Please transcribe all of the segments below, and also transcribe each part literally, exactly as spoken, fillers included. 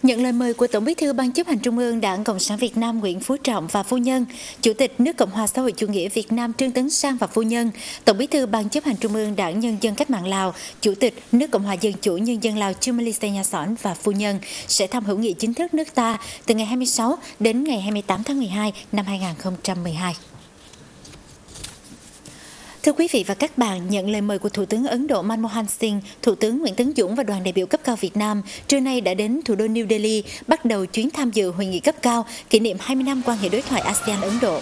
Nhận lời mời của Tổng Bí thư Ban Chấp hành Trung ương Đảng Cộng sản Việt Nam Nguyễn Phú Trọng và phu nhân, Chủ tịch nước Cộng hòa xã hội chủ nghĩa Việt Nam Trương Tấn Sang và phu nhân, Tổng Bí thư Ban Chấp hành Trung ương Đảng Nhân dân Cách mạng Lào, Chủ tịch nước Cộng hòa Dân chủ Nhân dân Lào Chumalisa Nha Sòn và phu nhân sẽ thăm hữu nghị chính thức nước ta từ ngày hai mươi sáu đến ngày hai mươi tám tháng mười hai năm hai nghìn không trăm mười hai. Thưa quý vị và các bạn, nhận lời mời của Thủ tướng Ấn Độ Manmohan Singh, Thủ tướng Nguyễn Tấn Dũng và đoàn đại biểu cấp cao Việt Nam trưa nay đã đến thủ đô New Delhi bắt đầu chuyến tham dự hội nghị cấp cao kỷ niệm hai mươi năm quan hệ đối thoại ASEAN-Ấn Độ.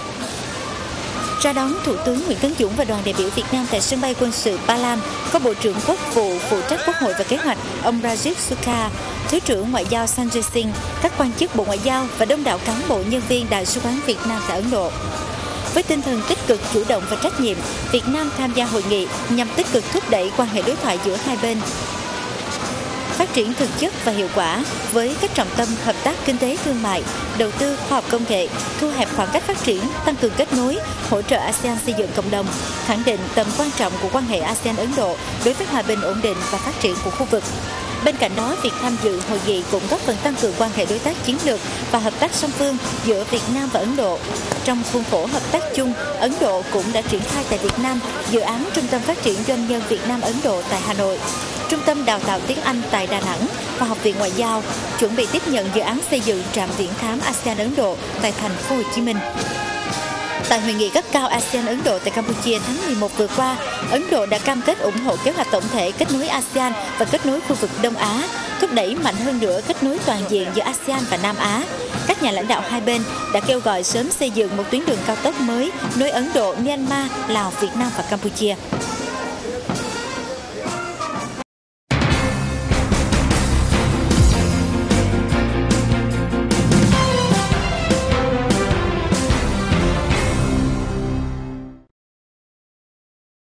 Ra đón Thủ tướng Nguyễn Tấn Dũng và đoàn đại biểu Việt Nam tại sân bay quân sự Palam có Bộ trưởng Quốc vụ phụ trách Quốc hội và Kế hoạch ông Rajiv Sukha, Thứ trưởng Ngoại giao Sanjay Singh, các quan chức Bộ Ngoại giao và đông đảo cán bộ nhân viên Đại sứ quán Việt Nam tại Ấn Độ. Với tinh thần tích cực, chủ động và trách nhiệm, Việt Nam tham gia hội nghị nhằm tích cực thúc đẩy quan hệ đối thoại giữa hai bên phát triển thực chất và hiệu quả với các trọng tâm hợp tác kinh tế thương mại, đầu tư, khoa học công nghệ, thu hẹp khoảng cách phát triển, tăng cường kết nối, hỗ trợ ASEAN xây dựng cộng đồng, khẳng định tầm quan trọng của quan hệ ASEAN-Ấn Độ đối với hòa bình, ổn định và phát triển của khu vực. Bên cạnh đó, việc tham dự hội nghị cũng góp phần tăng cường quan hệ đối tác chiến lược và hợp tác song phương giữa Việt Nam và Ấn Độ. Trong khuôn khổ hợp tác chung, Ấn Độ cũng đã triển khai tại Việt Nam dự án Trung tâm Phát triển Doanh nhân Việt Nam Ấn Độ tại Hà Nội, Trung tâm Đào tạo tiếng Anh tại Đà Nẵng và Học viện Ngoại giao, chuẩn bị tiếp nhận dự án xây dựng trạm viễn thám ASEAN-Ấn Độ tại thành phố Hồ Chí Minh. Tại hội nghị cấp cao ASEAN-Ấn Độ tại Campuchia tháng mười một vừa qua, Ấn Độ đã cam kết ủng hộ kế hoạch tổng thể kết nối ASEAN và kết nối khu vực Đông Á, thúc đẩy mạnh hơn nữa kết nối toàn diện giữa ASEAN và Nam Á. Các nhà lãnh đạo hai bên đã kêu gọi sớm xây dựng một tuyến đường cao tốc mới nối Ấn Độ, Myanmar, Lào, Việt Nam và Campuchia.